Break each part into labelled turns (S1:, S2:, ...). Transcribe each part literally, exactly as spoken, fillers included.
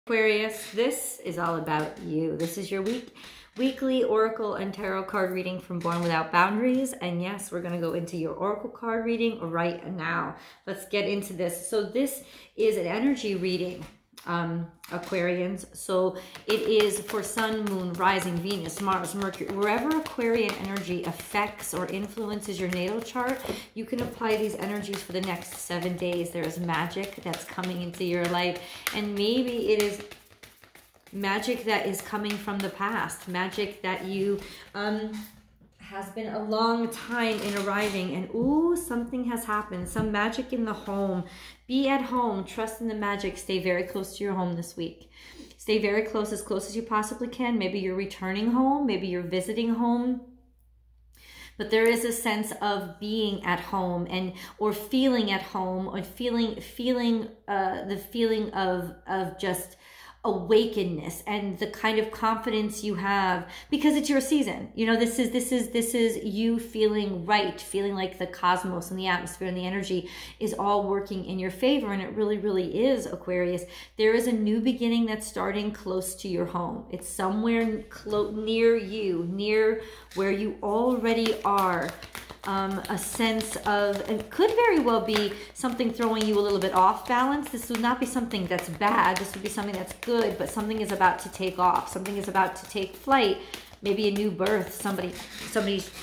S1: Aquarius, this is all about you. This is your week weekly oracle and tarot card reading from Born Without Boundaries. And yes, we're going to go into your oracle card reading right now. Let's get into this. So this is an energy reading, um, Aquarians. So it is for Sun, Moon, Rising, Venus, Mars, Mercury. Wherever Aquarian energy affects or influences your natal chart, you can apply these energies for the next seven days. There is magic that's coming into your life. And maybe it is magic that is coming from the past. Magic that you... um. has been a long time in arriving, and ooh, something has happened. Some magic in the home. Be at home. Trust in the magic. Stay very close to your home this week. Stay very close, as close as you possibly can. Maybe you're returning home. Maybe you're visiting home. But there is a sense of being at home and or feeling at home, or feeling feeling uh, the feeling of of just awakeness and the kind of confidence you have because it's your season. You know, this is this is this is you feeling right, feeling like the cosmos and the atmosphere and the energy is all working in your favor. And it really, really is, Aquarius. There is a new beginning that's starting close to your home. It's somewhere close near you, near where you already are. Um, a sense of, it could very well be something throwing you a little bit off balance. This would not be something that's bad. This would be something that's good, but something is about to take off. Something is about to take flight. Maybe a new birth. Somebody, somebody's,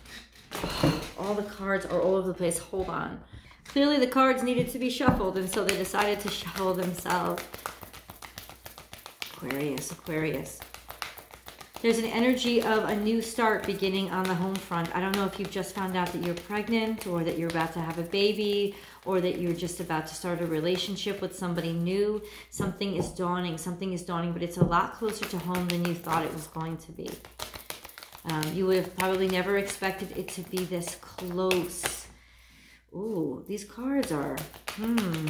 S1: all the cards are all over the place. Hold on. Clearly the cards needed to be shuffled, and so they decided to shuffle themselves. Aquarius, Aquarius. There's an energy of a new start beginning on the home front. I don't know if you've just found out that you're pregnant, or that you're about to have a baby, or that you're just about to start a relationship with somebody new. Something is dawning. Something is dawning, but it's a lot closer to home than you thought it was going to be. Um, you would have probably never expected it to be this close. Ooh, these cards are... Hmm...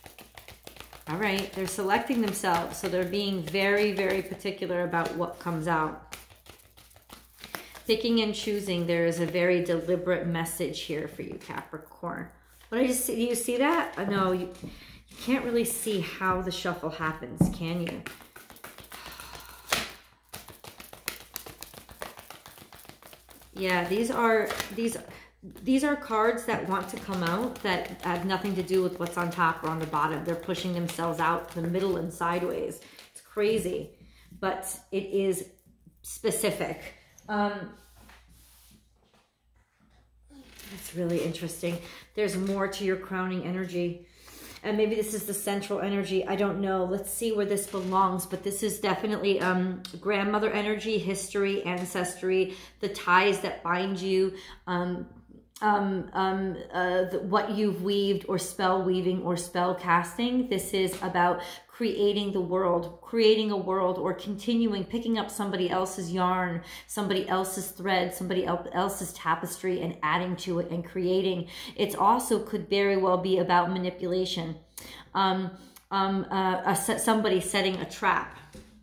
S1: All right, they're selecting themselves, so they're being very, very particular about what comes out. Picking and choosing, there is a very deliberate message here for you, Capricorn. What did I just see? Do you see that? Uh, no, you, you can't really see how the shuffle happens, can you? Yeah, these are these. These are cards that want to come out that have nothing to do with what's on top or on the bottom. They're pushing themselves out to the middle and sideways. It's crazy, but it is specific. Um, it's really interesting. There's more to your crowning energy. And maybe this is the central energy. I don't know. Let's see where this belongs. But this is definitely um, grandmother energy, history, ancestry, the ties that bind you, um, um, um, uh, the, what you've weaved, or spell weaving, or spell casting. This is about creating the world, creating a world, or continuing, picking up somebody else's yarn, somebody else's thread, somebody else's tapestry, and adding to it and creating. It also could very well be about manipulation. Um, um, uh, a, somebody setting a trap.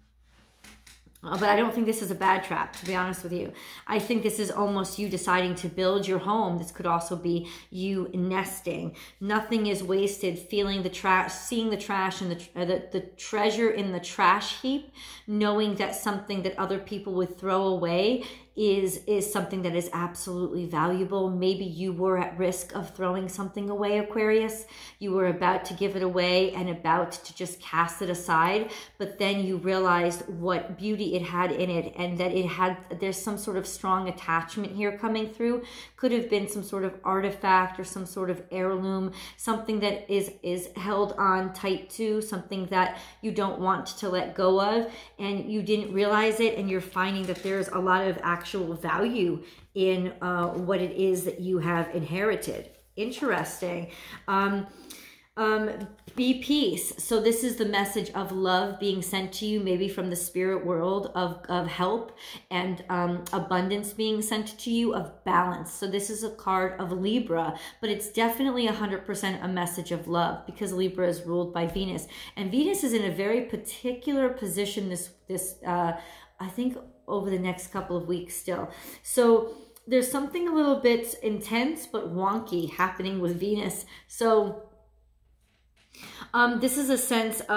S1: Uh, but I don't think this is a bad trap, to be honest with you. I think this is almost you deciding to build your home. This could also be you nesting. Nothing is wasted. Feeling the trash, seeing the trash and the, uh, the the treasure in the trash heap, knowing that something that other people would throw away is is something that is absolutely valuable. Maybe you were at risk of throwing something away, Aquarius. You were about to give it away and about to just cast it aside, but then you realized what beauty it had in it, and that it had, there's some sort of strong attachment here coming through. Could have been some sort of artifact or some sort of heirloom, something that is is held on tight to, something that you don't want to let go of, and you didn't realize it, and you're finding that there's a lot of actual value in uh, what it is that you have inherited. Interesting. Um, um, be peace. So this is the message of love being sent to you, maybe from the spirit world, of, of help and um, abundance being sent to you, of balance. So this is a card of Libra, but it's definitely one hundred percent a message of love, because Libra is ruled by Venus. And Venus is in a very particular position this, this uh, I think, over the next couple of weeks still. So there's something a little bit intense but wonky happening with Venus. So um, this is a sense of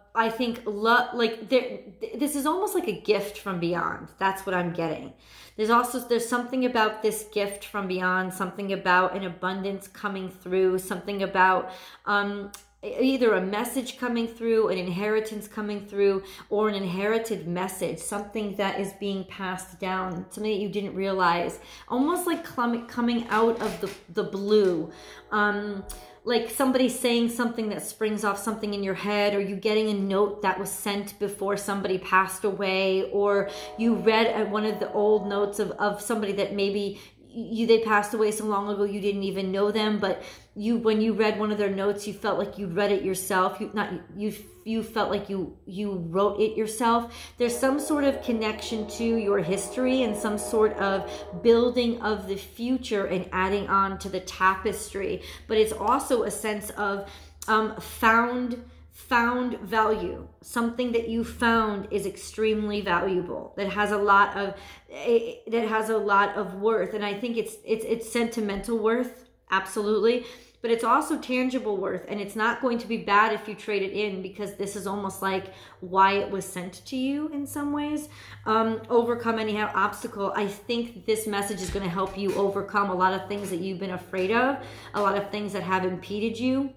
S1: I think love, like there, this is almost like a gift from beyond. That's what I'm getting. There's also, there's something about this gift from beyond, something about an abundance coming through, something about um, either a message coming through, an inheritance coming through, or an inherited message, something that is being passed down, something that you didn't realize, almost like coming out of the, the blue. Um, like somebody saying something that springs off something in your head, or you getting a note that was sent before somebody passed away, or you read one of the old notes of, of somebody that maybe you they passed away so long ago you didn't even know them, but you when you read one of their notes, you felt like you read it yourself. You not you you felt like you you wrote it yourself. There's some sort of connection to your history and some sort of building of the future and adding on to the tapestry. But it's also a sense of um, found. found value. Something that you found is extremely valuable, that has a lot of that has a lot of worth. And I think it's it's it's sentimental worth, absolutely, but it's also tangible worth. And it's not going to be bad if you trade it in, because this is almost like why it was sent to you in some ways. Um, overcome any obstacle. I think this message is going to help you overcome a lot of things that you've been afraid of, a lot of things that have impeded you.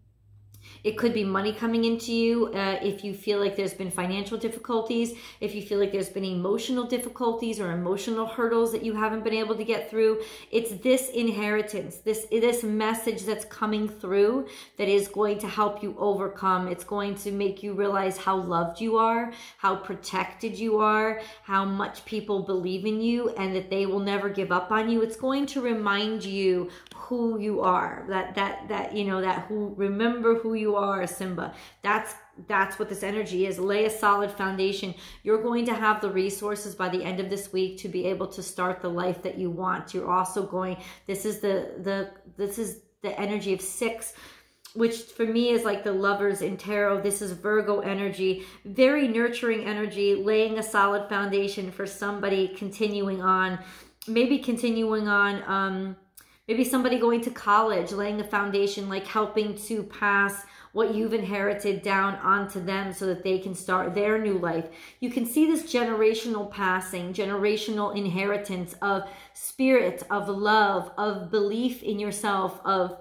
S1: It could be money coming into you uh, if you feel like there's been financial difficulties, if you feel like there's been emotional difficulties or emotional hurdles that you haven't been able to get through. It's this inheritance, this, this message that's coming through that is going to help you overcome. It's going to make you realize how loved you are, how protected you are, how much people believe in you, and that they will never give up on you. It's going to remind you who you are, that that that you know that who remember who you are, Simba. That's that's what this energy is. Lay a solid foundation. You're going to have the resources by the end of this week to be able to start the life that you want. You're also going, this is the the this is the energy of six, which for me is like the lovers in tarot. This is Virgo energy, very nurturing energy, laying a solid foundation for somebody continuing on, maybe continuing on um maybe somebody going to college, laying a foundation, like helping to pass what you've inherited down onto them so that they can start their new life. You can see this generational passing, generational inheritance of spirit, of love, of belief in yourself, of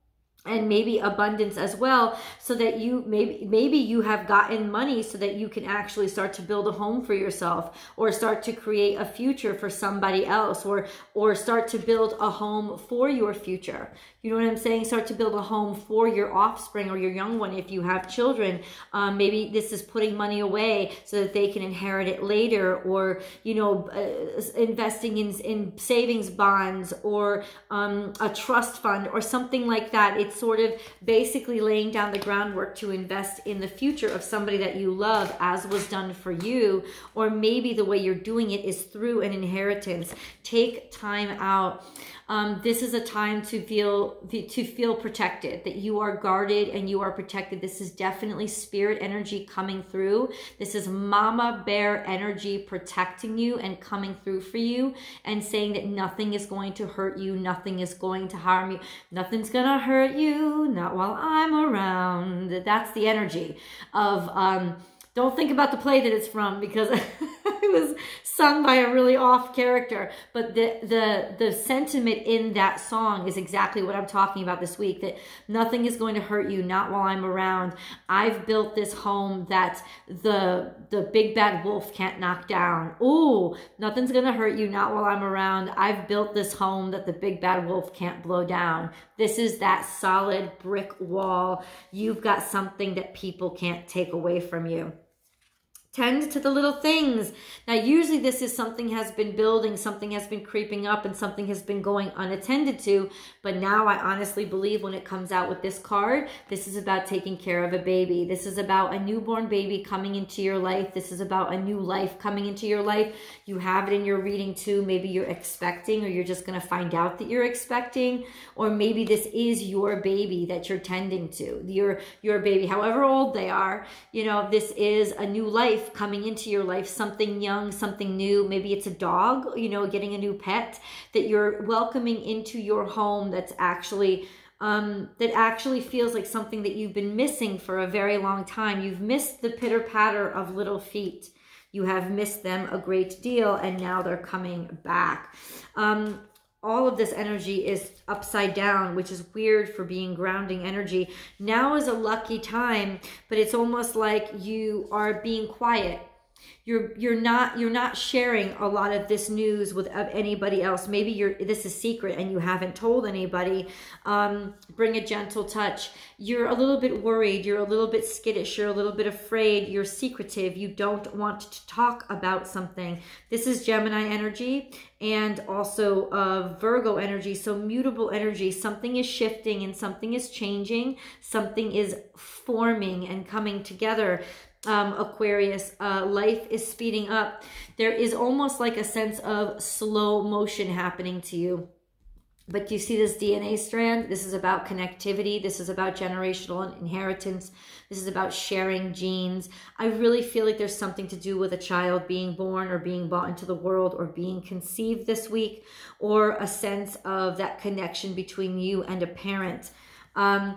S1: and maybe abundance as well, so that you maybe maybe you have gotten money so that you can actually start to build a home for yourself, or start to create a future for somebody else, or or start to build a home for your future. You know what I'm saying? Start to build a home for your offspring or your young one if you have children. Um, maybe this is putting money away so that they can inherit it later, or, you know, uh, investing in, in savings bonds, or um, a trust fund or something like that. It's sort of basically laying down the groundwork to invest in the future of somebody that you love, as was done for you. Or maybe the way you're doing it is through an inheritance. Take time out. Um, this is a time to feel to feel protected, that you are guarded and you are protected. This is definitely spirit energy coming through. This is mama bear energy protecting you and coming through for you, and saying that nothing is going to hurt you, nothing is going to harm you, nothing's gonna hurt you, not while I'm around. That's the energy of, um, don't think about the play that it's from, because it was sung by a really off character. But the, the, the sentiment in that song is exactly what I'm talking about this week, that nothing is going to hurt you, not while I'm around. I've built this home that the, the big bad wolf can't knock down. Ooh, nothing's going to hurt you, not while I'm around. I've built this home that the big bad wolf can't blow down. This is that solid brick wall. You've got something that people can't take away from you. Tend to the little things. Now, usually this is something has been building, something has been creeping up, and something has been going unattended to. But now I honestly believe when it comes out with this card, this is about taking care of a baby. This is about a newborn baby coming into your life. This is about a new life coming into your life. You have it in your reading too. Maybe you're expecting, or you're just going to find out that you're expecting. Or maybe this is your baby that you're tending to. Your, your baby, however old they are, you know, this is a new life coming into your life, something young, something new. Maybe it's a dog, you know, getting a new pet that you're welcoming into your home, that's actually um, that actually feels like something that you've been missing for a very long time. You've missed the pitter-patter of little feet. You have missed them a great deal, and now they're coming back. Um, all of this energy is upside down, which is weird for being grounding energy. Now is a lucky time, but it's almost like you are being quiet. You're you're not you're not sharing a lot of this news with anybody else. Maybe you're this is secret and you haven't told anybody. Um, bring a gentle touch. You're a little bit worried. You're a little bit skittish. You're a little bit afraid. You're secretive. You don't want to talk about something. This is Gemini energy and also uh, Virgo energy. So mutable energy. Something is shifting and something is changing. Something is forming and coming together. Um, Aquarius, uh, life is speeding up. There is almost like a sense of slow motion happening to you. But you see this D N A strand? This is about connectivity. This is about generational inheritance. This is about sharing genes. I really feel like there's something to do with a child being born or being brought into the world or being conceived this week, or a sense of that connection between you and a parent. Um,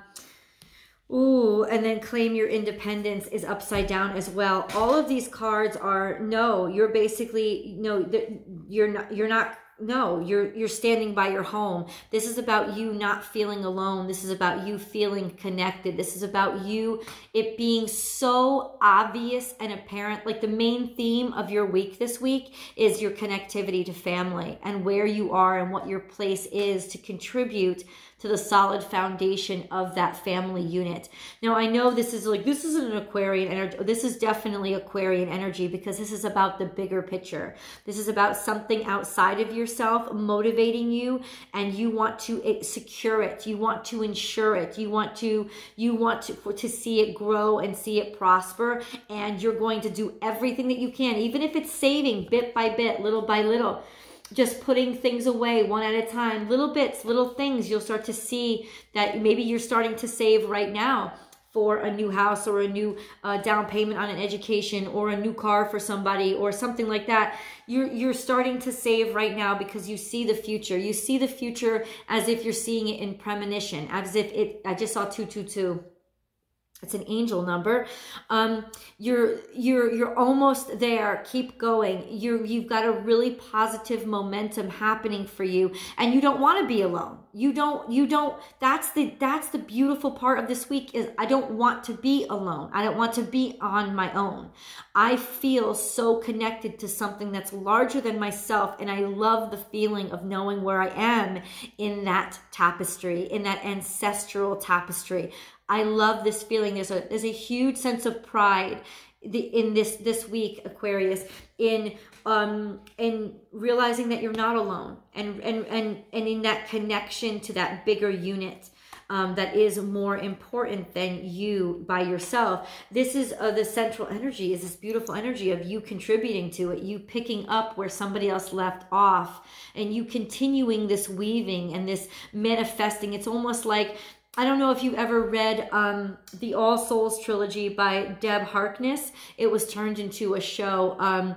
S1: Ooh, and then claim your independence is upside down as well. All of these cards are no, you're basically, no, you're not, you're not, no, you're, you're standing by your home. This is about you not feeling alone. This is about you feeling connected. This is about you, it being so obvious and apparent. Like the main theme of your week this week is your connectivity to family and where you are and what your place is to contribute to the solid foundation of that family unit. Now, I know this is like, this isn't an Aquarian energy. This is definitely Aquarian energy because this is about the bigger picture. This is about something outside of yourself motivating you, and you want to secure it. You want to ensure it. You want to, you want to, to see it grow and see it prosper. And you're going to do everything that you can, even if it's saving bit by bit, little by little. Just putting things away one at a time, little bits, little things. You'll start to see that maybe you're starting to save right now for a new house or a new uh, down payment on an education or a new car for somebody or something like that. You're, you're starting to save right now because you see the future. You see the future as if you're seeing it in premonition, as if it, I just saw two two two. It's an angel number. Um, you're you're you're almost there. Keep going. You you've got a really positive momentum happening for you, and you don't want to be alone. You don't you don't. That's the that's the beautiful part of this week is I don't want to be alone. I don't want to be on my own. I feel so connected to something that's larger than myself, and I love the feeling of knowing where I am in that tapestry, in that ancestral tapestry. I love this feeling. There's a there's a huge sense of pride in this this week, Aquarius, in um in realizing that you're not alone, and and and and in that connection to that bigger unit um, that is more important than you by yourself. This is uh, the central energy. Is this beautiful energy of you contributing to it, you picking up where somebody else left off, and you continuing this weaving and this manifesting. It's almost like, I don't know if you've ever read um, the All Souls trilogy by Deb Harkness. It was turned into a show, um,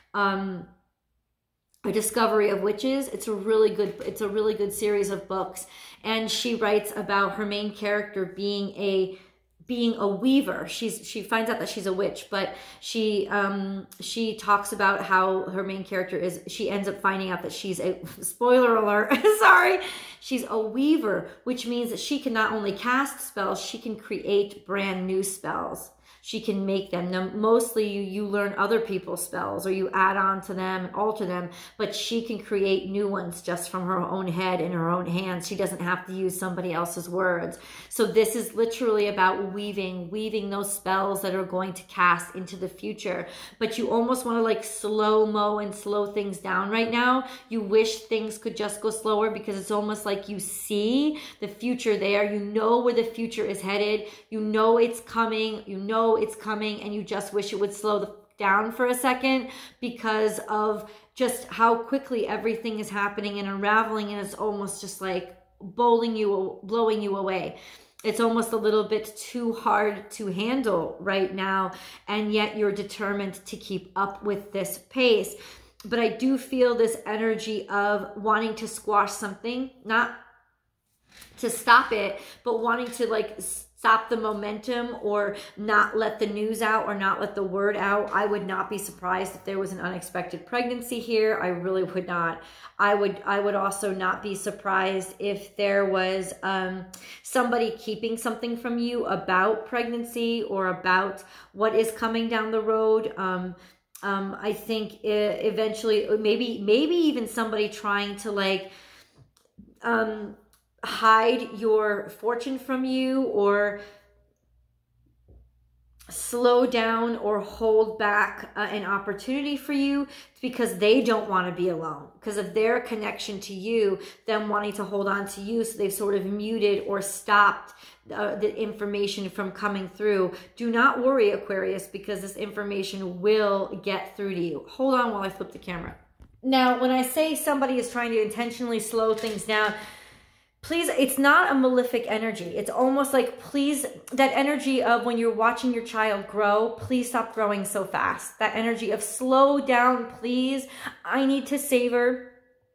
S1: um, A Discovery of Witches. It's a really good, it's a really good series of books. And she writes about her main character being a being a weaver. She's she finds out that she's a witch, but she um she talks about how her main character is, she ends up finding out that she's a, spoiler alert, sorry, she's a weaver, which means that she can not only cast spells, she can create brand new spells. She can make them. Now, mostly you, you learn other people's spells or you add on to them and alter them, but she can create new ones just from her own head and her own hands. She doesn't have to use somebody else's words. So this is literally about weaving, weaving those spells that are going to cast into the future. But you almost want to like slow-mo and slow things down right now. You wish things could just go slower because it's almost like you see the future there. You know where the future is headed. You know it's coming. You know it's coming, and you just wish it would slow down for a second because of just how quickly everything is happening and unraveling, and it's almost just like bowling you, blowing you away. It's almost a little bit too hard to handle right now, and yet you're determined to keep up with this pace. But I do feel this energy of wanting to squash something, not to stop it, but wanting to like stop the momentum or not let the news out or not let the word out. I would not be surprised if there was an unexpected pregnancy here. I really would not. I would I would also not be surprised if there was um, somebody keeping something from you about pregnancy or about what is coming down the road. Um, um, I think eventually, maybe maybe even somebody trying to like um, hide your fortune from you or slow down or hold back uh, an opportunity for you because they don't want to be alone because of their connection to you, them wanting to hold on to you. So they've sort of muted or stopped uh, the information from coming through. Do not worry, Aquarius, because this information will get through to you. Hold on while I flip the camera. Now, when I say somebody is trying to intentionally slow things down, please, it's not a malefic energy. It's almost like, please, that energy of when you're watching your child grow, please stop growing so fast. That energy of slow down, please. I need to savor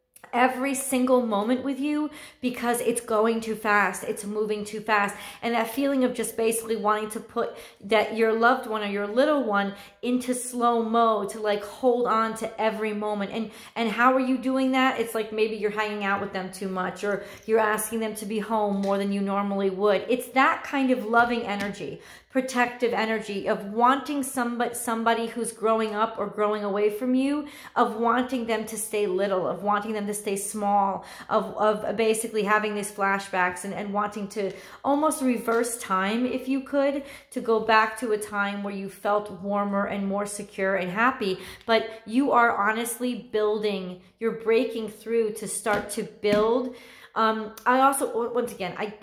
S1: every single moment with you because it's going too fast. It's moving too fast. And that feeling of just basically wanting to put that your loved one or your little one into slow mo to like hold on to every moment. And, and how are you doing that? It's like maybe you're hanging out with them too much or you're asking them to be home more than you normally would. It's that kind of loving energy, protective energy of wanting somebody, somebody who's growing up or growing away from you, of wanting them to stay little, of wanting them to stay small, of, of basically having these flashbacks and, and wanting to almost reverse time, if you could, to go back to a time where you felt warmer and more secure and happy. But you are honestly building, you're breaking through to start to build. Um, I also, once again, I,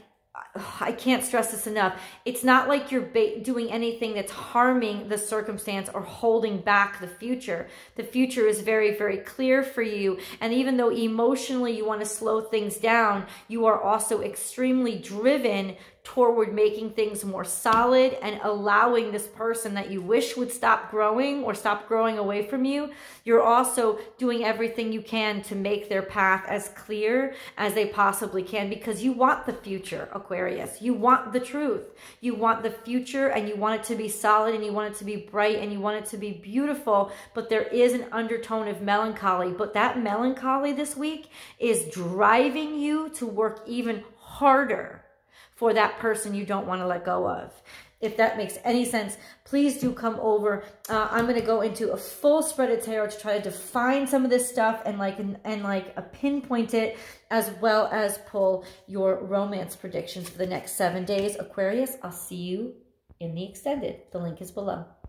S1: I can't stress this enough. It's not like you're doing anything that's harming the circumstance or holding back the future. The future is very, very clear for you. And even though emotionally you want to slow things down, you are also extremely driven toward making things more solid and allowing this person that you wish would stop growing or stop growing away from you. You're also doing everything you can to make their path as clear as they possibly can because you want the future, Aquarius. You want the truth. You want the future and you want it to be solid and you want it to be bright and you want it to be beautiful, but there is an undertone of melancholy. But that melancholy this week is driving you to work even harder for that person you don't want to let go of. If that makes any sense, please do come over. Uh, I'm going to go into a full spread of tarot to try to define some of this stuff and like and, and like a pinpoint it, as well as pull your romance predictions for the next seven days. Aquarius, I'll see you in the extended. The link is below.